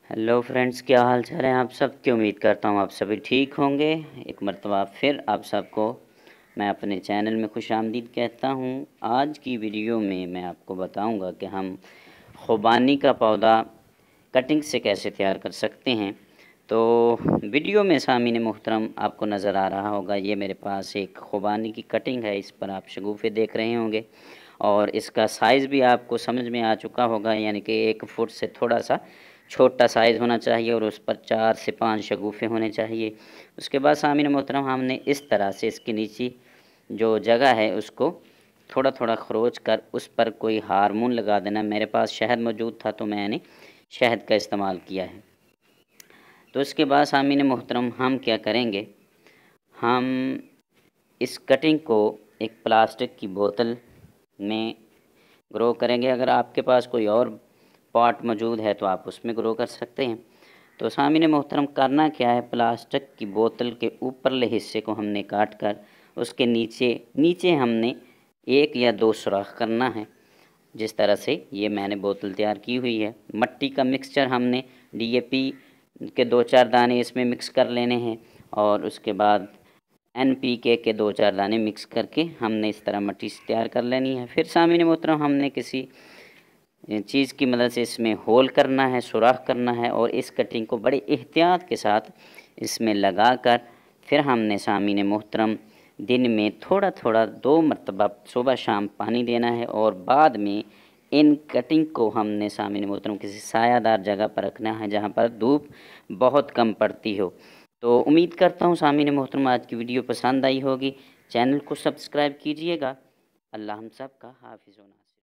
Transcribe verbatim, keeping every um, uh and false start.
Hello friends, क्या हाल चाल है आप सब की। उम्मीद करता हूँ आप सभी ठीक होंगे। एक मर्तबा फिर आप सबको मैं अपने चैनल में खुशामदीद कहता हूँ। आज की वीडियो में मैं आपको बताऊँगा कि हम खुबानी का पौधा कटिंग से कैसे तैयार कर सकते हैं। तो वीडियो में सामीन मोहतरम आपको नज़र आ रहा होगा, ये मेरे पास एक खुबानी की कटिंग है। इस पर आप शगुफ़े देख रहे होंगे और इसका साइज़ भी आपको समझ में आ चुका होगा, यानी कि एक फुट से थोड़ा सा छोटा साइज़ होना चाहिए और उस पर चार से पाँच शगुफ़े होने चाहिए। उसके बाद सामीन मोहतरम हमने इस तरह से इसके नीचे जो जगह है उसको थोड़ा थोड़ा खरोच कर उस पर कोई हार्मोन लगा देना। मेरे पास शहद मौजूद था तो मैंने शहद का इस्तेमाल किया है। तो उसके बाद सामीन मोहतरम हम क्या करेंगे, हम इस कटिंग को एक प्लास्टिक की बोतल में ग्रो करेंगे। अगर आपके पास कोई और पॉट मौजूद है तो आप उसमें ग्रो कर सकते हैं। तो सामीन मोहतरम करना क्या है, प्लास्टिक की बोतल के ऊपरले हिस्से को हमने काट कर उसके नीचे नीचे हमने एक या दो सुराख करना है। जिस तरह से ये मैंने बोतल तैयार की हुई है। मट्टी का मिक्सचर हमने डी ए पी के दो चार दाने इसमें मिक्स कर लेने हैं और उसके बाद एन पी के के दो चार दाने मिक्स करके हमने इस तरह मट्टी से तैयार कर लेनी है। फिर सामीन मोहतरम हमने किसी चीज़ की मदद से इसमें होल करना है, सुराख करना है और इस कटिंग को बड़े एहतियात के साथ इसमें लगा कर फिर हमने सामीन मोहतरम दिन में थोड़ा थोड़ा दो मरतबा सुबह शाम पानी देना है और बाद में इन कटिंग को हमने सामीन मोहतरम किसी सायादार जगह पर रखना है जहाँ पर धूप बहुत कम पड़ती हो। तो उम्मीद करता हूँ सामीन मोहतरम आज की वीडियो पसंद आई होगी। चैनल को सब्सक्राइब कीजिएगा। अल्लाह हम सब का हाफिज़ होना।